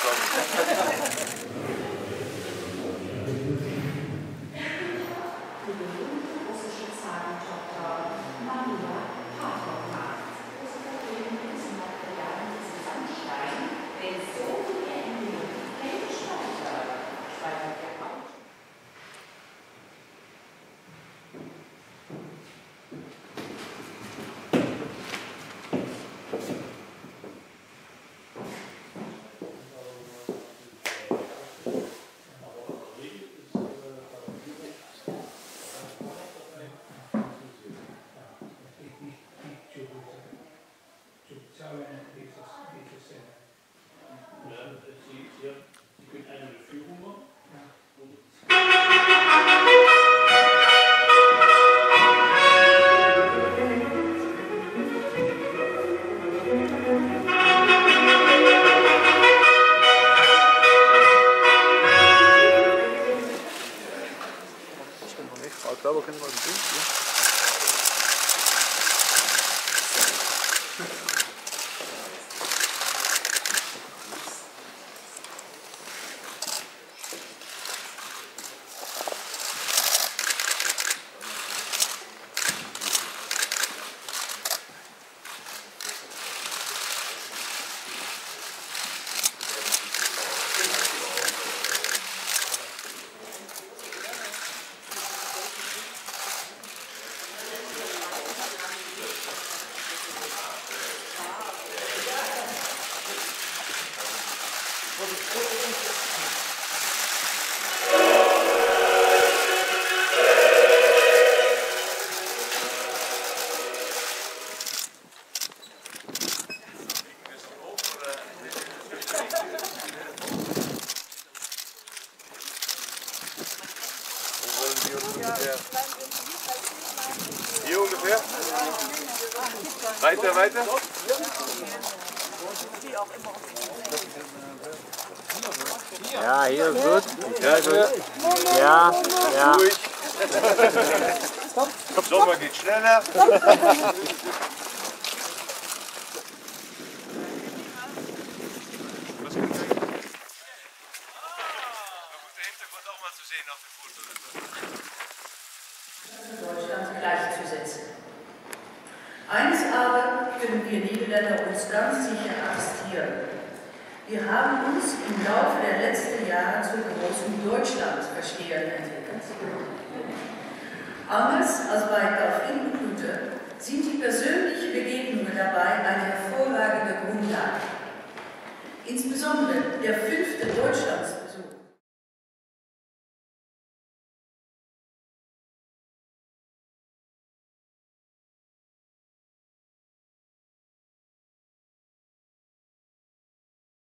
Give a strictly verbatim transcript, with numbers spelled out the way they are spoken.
Hier ungefähr? Weiter, weiter? Ja, hier ist gut. Sehr gut. Ja, ja. Ruhig. Sommer geht schneller. Deutschland gleichzusetzen. Eines aber können wir Niederländer uns ganz sicher attestieren. Wir haben uns im Laufe der letzten Jahre zu großen Deutschlandverstehern entwickelt. Anders als bei Dauphine und Luther sind die persönlichen Begegnungen dabei eine hervorragende Grundlage. Insbesondere der fünfte Deutschlands